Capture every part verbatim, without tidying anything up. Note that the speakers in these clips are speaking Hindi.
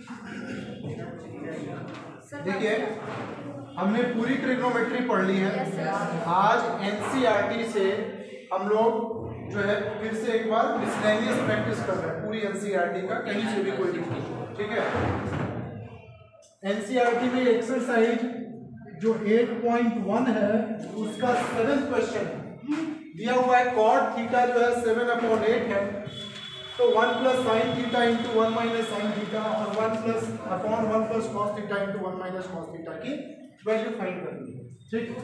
देखिए हमने पूरी ट्रिग्नोमेट्री पढ़ ली है। आज एनसीईआरटी से हम लोग जो है फिर से एक बार मिसलेनियस प्रैक्टिस कर रहे हैं पूरी एनसीईआरटी का, कहीं से भी कोई भी, ठीक है। एनसीईआरटी में एक्सरसाइज जो आठ पॉइंट एक है उसका सेवेंथ क्वेश्चन दिया हुआ है। कॉट थीटा जो है सेवन अपॉन एट है, तो one plus sine theta into one minus sine theta और one plus upon one plus cos theta into one minus cos theta की वैल्यू फाइंड करनी है, ठीक।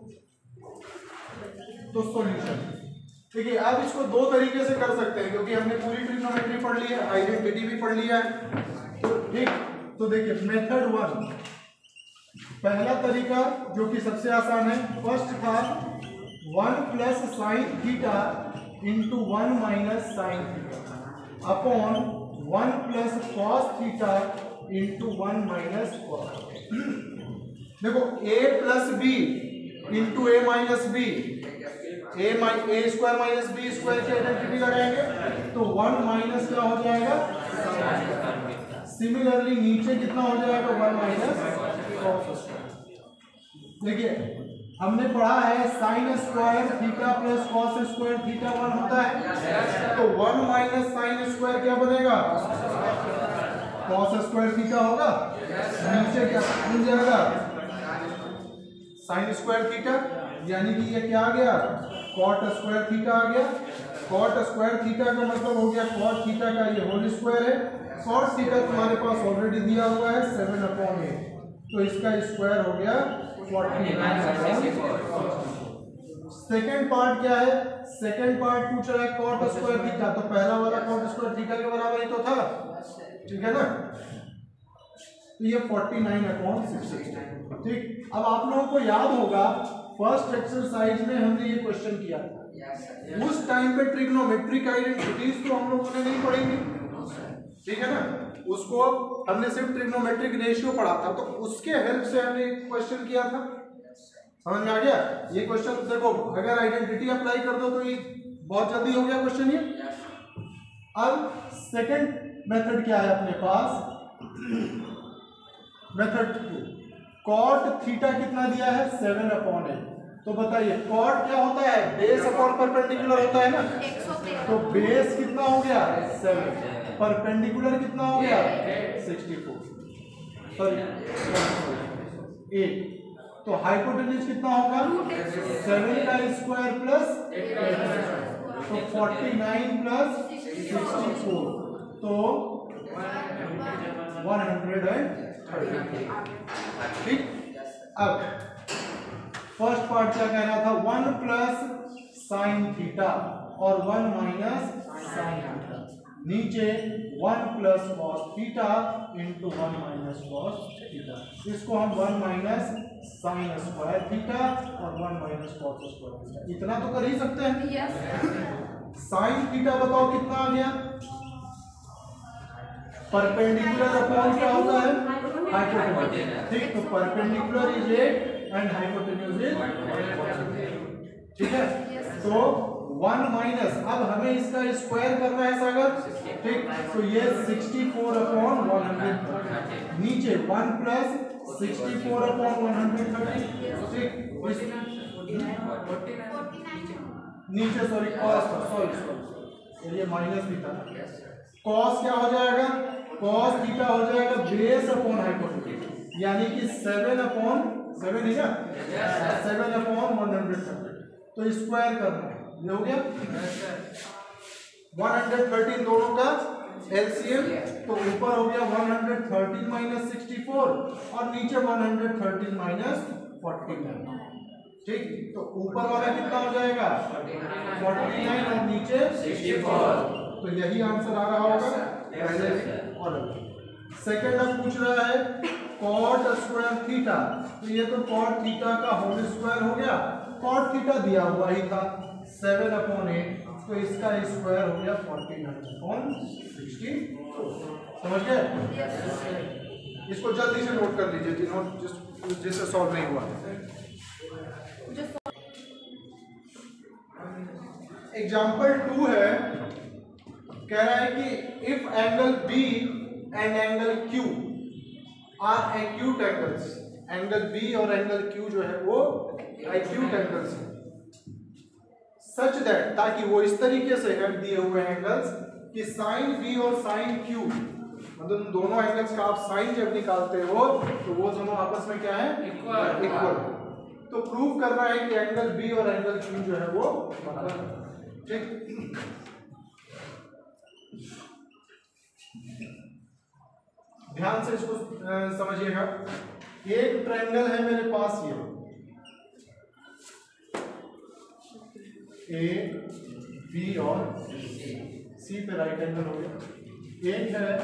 तो सॉल्यूशन देखिए, अब इसको दो तरीके से कर सकते हैं क्योंकि हमने पूरी ट्रिग्नोमेट्री पढ़ ली है, आइडेंटिटी भी पढ़ लिया है, तो ठीक। तो देखिए मेथड वन, पहला तरीका जो कि सबसे आसान है, फर्स्ट था one plus sine theta into one minus sine theta upon one plus cos theta into one minus cos. देखो a plus B into A minus B, A माइ A square minus B square की आइडेंटिटी लगाएंगे तो वन माइनस क्या हो जाएगा। सिमिलरली नीचे कितना हो जाएगा, वन माइनस कॉस स्क्वायर। देखिए हमने पढ़ा है sine square theta plus cos square theta one होता है, तो वन माइनस साइन स्क्वायर क्या बनेगा, कॉस स्क्वायर थीटा होगा। नीचे क्या मिल जाएगा, साइन स्क्वायर थीटा, यानी कि ये क्या आ गया, कॉट स्क्वायर थीटा आ गया। कॉट स्क्वायर थीटा का मतलब हो गया कॉट थीटा का ये होल स्क्वायर है। कॉट थीटा तुम्हारे पास ऑलरेडी दिया हुआ है सेवन अपॉन एट, तो इसका स्क्वायर हो गया फोर्टी नाइन। सेकेंड पार्ट क्या है, सेकेंड पार्ट पूछ रहा है कॉट स्क्वायर थीटा, तो पहला वाला कॉट स्क्वायर थीटा के बराबर ही तो था, ठीक है ना। तो ये फोर्टी नाइन अपॉन सिक्सटी, ठीक। अब आप लोगों को याद होगा फर्स्ट एक्सरसाइज में हमने ये क्वेश्चन किया था, उस टाइम पे ट्रिग्नोमेट्रिक आइडेंटिटीज तो हम लोगों ने नहीं पढ़ी थी, ठीक है ना। उसको हमने सिर्फ ट्रिग्नोमेट्रिक रेशियो पढ़ा था, तो उसके हेल्प से हमने क्वेश्चन किया था, समझ में आ गया। ये क्वेश्चन देखो अगर आइडेंटिटी अप्लाई कर दो तो ये बहुत जल्दी हो गया क्वेश्चन ये। अब सेकंड मेथड क्या है अपने पास, मेथड टू, कॉट थीटा कितना दिया है, सेवन अपॉन एट। तो बताइए कॉट क्या होता है, बेस अपॉन परपेंडिकुलर होता है ना, तो बेस कितना हो गया सेवन, परपेंडिकुलर कितना हो गया सिक्सटी फोर, सॉरी एट। तो हाइपोटेन्यूज कितना होगा, सेवन का स्क्वायर प्लस, तो forty nine plus sixty four, तो वन हंड्रेड थर्टी, ठीक। अब फर्स्ट पार्ट क्या कह रहा था, वन प्लस साइन थीटा और वन माइनस साइन थीटा, नीचे one plus cos theta into one minus cos theta. इसको हम one minus sine square theta और one minus cos square theta, इतना तो कर ही सकते हैं। साइन थीटा बताओ कितना आ गया, परपेंडिकुलर अपॉन क्या होता है, हाइपोटेन्यूज, ठीक। तो perpendicular is eight and hypotenuse is, ठीक है। तो वन माइनस, अब हमें इसका स्क्वायर करना है सागर, ठीक। तो ये sixty four upon one hundred, नीचे one plus sixty four upon one hundred thirty, ठीक। नीचे सॉरी कॉस, सॉरी सॉरी ये माइनस भी था, कॉस क्या हो जाएगा, कॉस थीटा हो जाएगा बेस अपॉन हाइपोटेन्यूज, यानी कि सेवन अपॉन सेवन है ना, seven upon one hundred thirty, तो स्क्वायर करना है, ये हो गया वन हंड्रेड थर्टीन, दोनों का एलसीएम, तो ऊपर हो गया one hundred thirteen minus sixty four और नीचे one hundred thirteen minus forty nine, ठीक। तो ऊपर वाला कितना हो जाएगा फोर्टी नाइन और नीचे सिक्सटी फोर, तो यही आंसर आ रहा होगा। और सेकंड अब पूछ रहा है कॉट स्क्वायर थीटा, तो ये तो कॉट थीटा का होल स्क्वायर हो गया, कॉट थीटा दिया हुआ ही था सेवन अपॉन एट, तो इसका स्क्वायर हो गया forty nine upon sixty four, समझ गए। इसको जल्दी से नोट कर लीजिए जिन्होंने जिस जिससे सॉल्व नहीं हुआ। एग्जाम्पल टू है, कह रहा है कि if angle B and angle Q are acute angles. Angle B और एंगल Q जो है वो एक्यूट एंगल्स हैं। सच दैट, ताकि वो इस तरीके से है दिए हुए एंगल्स कि साइन B और साइन Q, मतलब दोनों एंगल्स का आप साइन जब निकालते हो तो वो दोनों आपस में क्या है, इक्वल। तो प्रूव करना है कि एंगल B और एंगल Q जो है वो बराबर है। ठीक, ध्यान से इसको समझिएगा। एक ट्रायंगल है मेरे पास, ये ए बी और सी पे राइट एंगल हो गया। एक है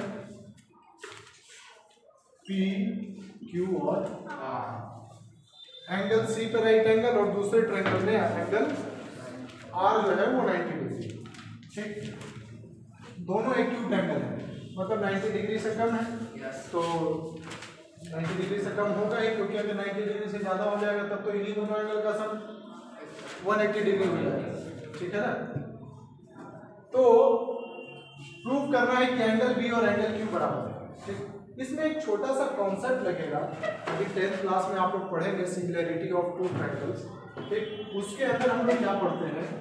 पी क्यू और आर, एंगल सी पे राइट एंगल और दूसरे ट्रायंगल में एंगल आर जो है वो नाइंटी डिग्री। ठीक, दोनों एक्यूट एंगल है, मतलब नाइंटी डिग्री से कम है तो नाइंटी डिग्री से कम होगा ही, क्योंकि अगर नाइंटी डिग्री से ज्यादा हो जाएगा तब तो इन्हीं दोनों एंगल का सम एक सौ अस्सी डिग्री हो जाएगा। ठीक है ना। तो प्रूव करना है कि एंगल बी और एंगल क्यू बराबर है। ठीक, इसमें एक छोटा सा कॉन्सेप्ट लगेगा, अभी टेंथ क्लास में आप लोग पढ़ेंगे सिमिलरिटी ऑफ टू ट्रायंगल्स। ठीक, उसके अंदर हम लोग क्या पढ़ते हैं,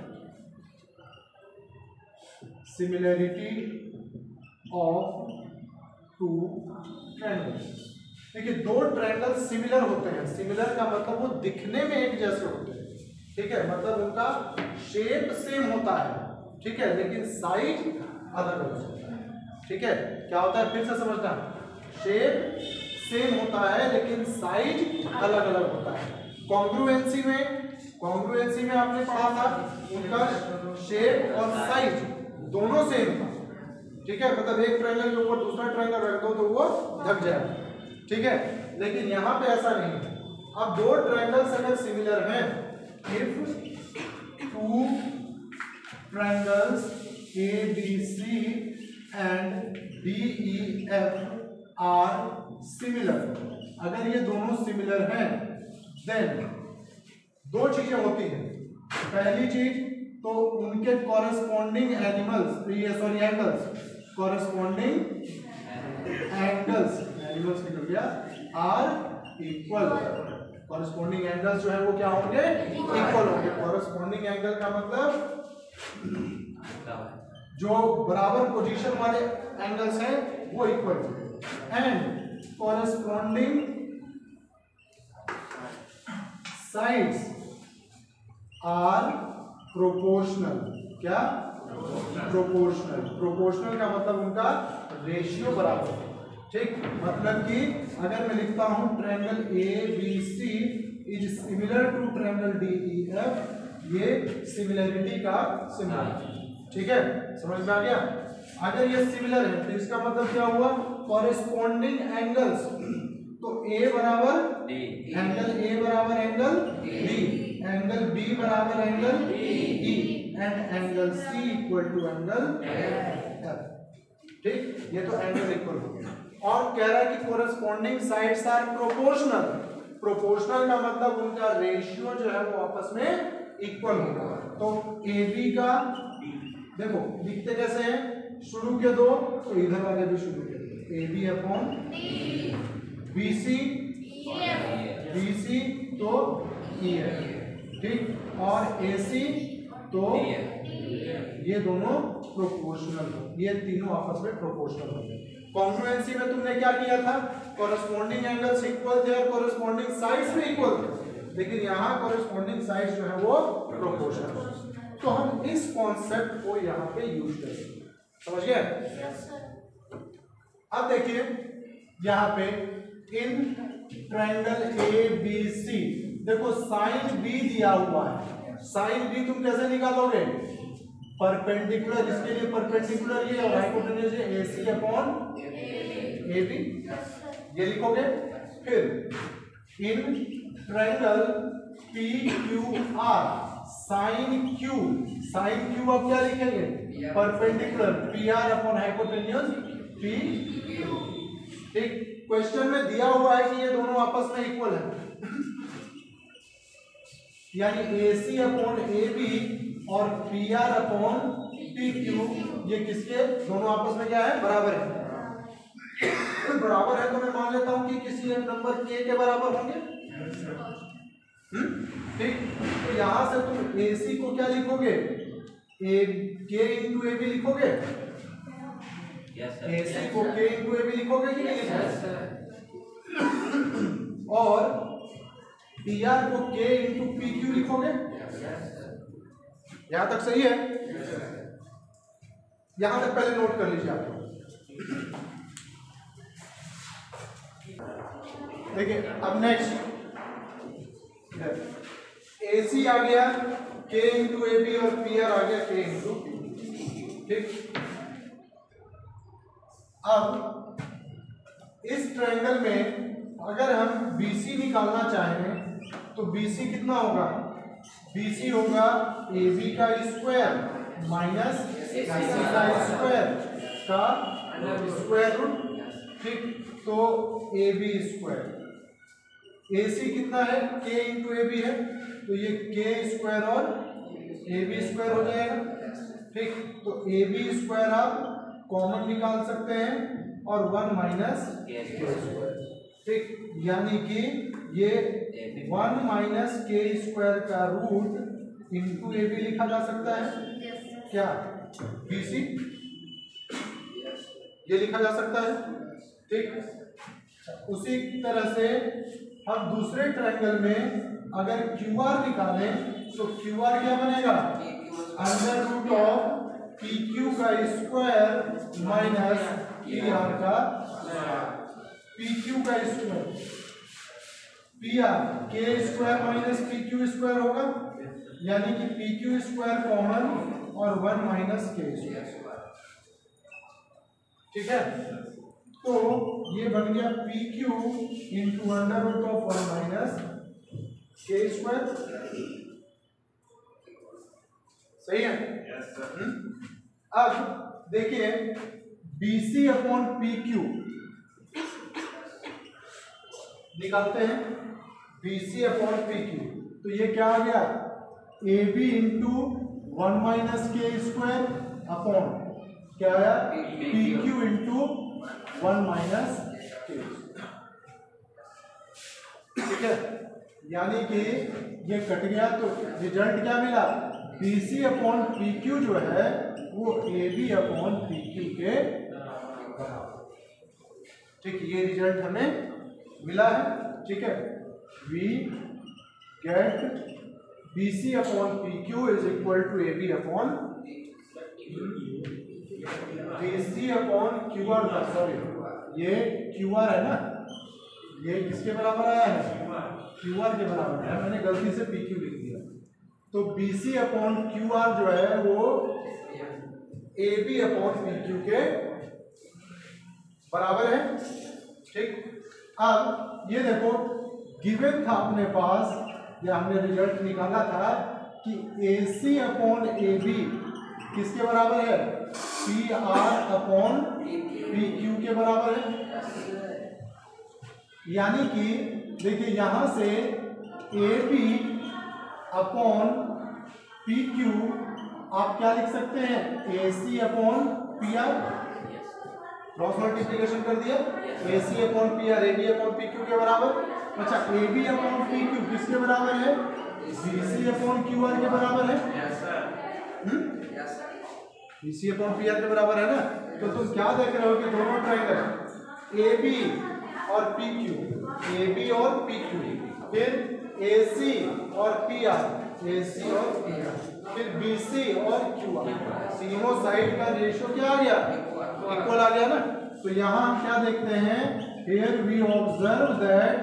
सिमिलरिटी ऑफ टू ट्रायंगल्स। देखिए, दो ट्रायंगल सिमिलर होते हैं। सिमिलर का मतलब वो दिखने में एक जैसे होते हैं। ठीक है, मतलब उनका शेप सेम होता है, ठीक है, लेकिन साइज अलग अलग होता है। ठीक है, क्या होता है फिर से समझना, शेप सेम होता है लेकिन साइज अलग अलग होता है। कॉन्ग्रुएंसी में कॉन्ग्रुएंसी में आपने पढ़ा था उनका शेप और साइज दोनों सेम था। ठीक है, मतलब एक ट्रायंगल के ऊपर दूसरा ट्रायंगल रख दो तो वो ढक जाएगा। ठीक है, लेकिन यहाँ पे ऐसा नहीं है। अब दो ट्रायंगल्स अगर सिमिलर हैं, if two triangles A B C and D E F are similar, अगर ये दोनों सिमिलर हैं देन दो चीजें होती हैं। पहली चीज तो उनके कॉरेस्पॉन्डिंग एनिमल्स, ये sorry angles, corresponding angles animals निकल गया, आर इक्वल। कॉरेस्पॉन्डिंग एंगल्स जो है वो क्या होंगे, इक्वल होंगे। कॉरेस्पॉन्डिंग एंगल का मतलब जो बराबर पोजीशन वाले एंगल्स हैं वो इक्वल होंगे। And corresponding sides are proportional. क्या? प्रोपोर्शनल। प्रोपोर्शनल का मतलब उनका रेशियो बराबर है। ठीक, मतलब कि अगर मैं लिखता हूं triangle A B C is similar to triangle D E F, ये सिमिलरिटी का सिंबल है। ठीक है, समझ में आ गया। अगर ये सिमिलर है तो इसका मतलब क्या हुआ, कॉरेस्पॉन्डिंग एंगल्स, तो ए बराबर डी, एंगल ए बराबर एंगल डी, एंगल बी बराबर angle E, and angle C equal to angle F. ठीक, ये तो एंगल इक्वल हो गया। और कह रहा है कि corresponding sides are proportional. Proportional का मतलब उनका रेशियो जो है वो आपस में इक्वल होगा। तो ए बी का देखो लिखते कैसे हैं, शुरू के दो तो इधर वाले भी शुरू के दो, A B upon B C, B C तो ई है। ठीक, और ए सी तो ये दोनों प्रोपोर्शनल हो, ये तीनों आपस में प्रोपोर्शनल हो गए। कॉन्ग्रुएंसी में तुमने क्या किया था, कॉरेस्पॉन्डिंग एंगल्स इक्वल थे और कॉरेस्पॉन्डिंग साइड्स भी इक्वल थे, लेकिन यहाँ कॉरेस्पॉन्डिंग साइड्स जो है वो प्रोपोर्शनल। तो हम इस कॉन्सेप्ट को यहाँ पे यूज करेंगे, समझ गए। अब देखिए यहाँ पे इन ट्रायंगल ए बी सी, देखो साइन बी दिया हुआ है। साइन बी तुम कैसे निकालोगे, परपेंडिकुलर, इसके लिए परपेंडिकुलर ये और hypotenuse A C upon A B, ये लिखोगे। फिर in triangle P Q R, sine Q, sine Q अब क्या लिखेंगे, perpendicular P R upon hypotenuse P. ठीक, क्वेश्चन में दिया हुआ है कि ये दोनों आपस में इक्वल है, यानी A C upon A B और P R upon P Q, ये किसके दोनों आपस में क्या है, बराबर है। बराबर है तो मैं मान लेता हूं कि किसी एक नंबर के के बराबर होंगे। हम्म ठीक, तो यहां से तुम AC को क्या लिखोगे, A K into A B लिखोगे। AC को के इंटू ए बी लिखोगे कि नहीं लिखोगे, और पी आर को के इंटू पी क्यू लिखोगे। यहां तक सही है, यहां तक पहले नोट कर लीजिए आप। देखिए अब नेक्स्ट AC आ गया K इंटू ए बी और पी आर आ गया K इंटू पी। ठीक, अब इस ट्रायंगल में अगर हम B C निकालना चाहें तो B C कितना होगा, B C होगा A B का स्क्वायर माइनस A C का स्क्वायर का स्क्वायर रूट। ठीक, तो A B square, A C कितना है, K इंटू ए बी है, तो ये K स्क्वायर और A B स्क्वायर हो जाएगा। ठीक, तो A B स्क्वायर आप कॉमन निकाल सकते हैं और वन माइनस के स्क्वायर। ठीक, यानी कि ये वन माइनस के स्क्वायर का रूट इंटू ए बी लिखा जा सकता है क्या, बी सी ये लिखा जा सकता है। ठीक, उसी तरह से हम दूसरे ट्रायंगल में अगर क्यू आर निकालें तो क्यू आर क्या बनेगा, under root of P Q का स्क्वायर माइनस पी आर का, पी क्यू का स्क्वायर पी आर के square minus P Q square होगा, यानी कि पी क्यू स्क्वायर कॉमन और वन माइनस के स्क्वायर। ठीक है, तो ये बन गया P Q into under root of one minus K square. सही है। yes, अब देखिए B C upon P Q निकालते हैं, B C upon P Q, तो ये क्या आ गया, A B into one minus K square upon क्या आया, P Q into one minus K. ठीक है, यानी कि ये कट गया तो रिजल्ट क्या मिला, B C upon P Q जो है वो A B upon P Q के बराबर। ठीक, ये रिजल्ट हमें मिला है। ठीक है, we get B C upon P Q is equal to A B upon B C upon Q R, sorry ये क्यू आर है ना, ये किसके बराबर आया है, क्यू आर के बराबर है, मैंने गलती से पी क्यू लिख दिया। तो B C upon Q R जो है वो A B upon P Q के बराबर है। ठीक, अब ये देखो गिवन था अपने पास, या हमने रिजल्ट निकाला था कि ए सी अपॉन ए बी किसके बराबर है, P R upon P Q के बराबर है। यानी कि देखिए यहां से A B upon P Q आप क्या लिख सकते हैं, A C upon P R, cross multiplication कर दिया, A C upon P R A B upon P Q के बराबर। अच्छा, A B upon P Q किसके बराबर है, B C upon Q R के बराबर है। B C upon P R के बराबर है ना, तो तुम क्या देख रहे हो कि दोनों ट्रायंगल ए बी और पी क्यू, ए बी और पी क्यू, फिर ए सी और पी आर, ए सी और पी आर, फिर बी सी और क्यू आर, तीनों साइड का रेशियो क्या आ गया, इक्वल आ गया ना। तो यहाँ हम क्या देखते हैं, here we observe that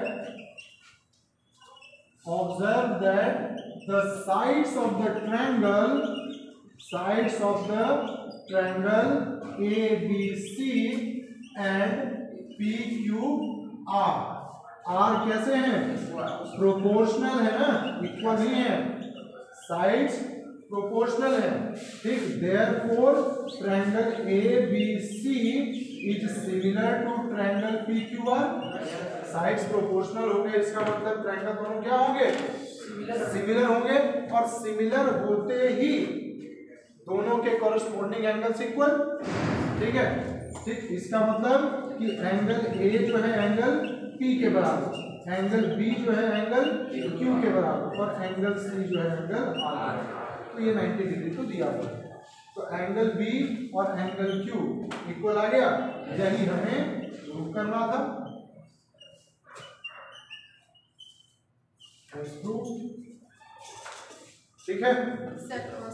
observe that the sides of the triangle sides of the triangle A B C and P Q R R कैसे हैं, प्रोपोर्शनल है ना, इक्वल नहीं है, साइड्स प्रोपोर्शनल है। ठीक, therefore triangle A B C is similar to triangle P Q R. Sides proportional हो गए, इसका मतलब ट्रायंगल दोनों क्या होंगे, सिमिलर होंगे, और सिमिलर होते ही दोनों के कॉरस्पॉन्डिंग एंगल्स इक्वल। ठीक है, ठीक, इसका मतलब कि एंगल ए जो है एंगल पी के बराबर, एंगल बी जो है एंगल क्यू के बराबर और एंगल सी जो है एंगल आर। तो ये नब्बे डिग्री तो दिया हुआ है। तो एंगल बी और एंगल क्यू इक्वल आ गया, यही हमें प्रूव करना था। ठीक है।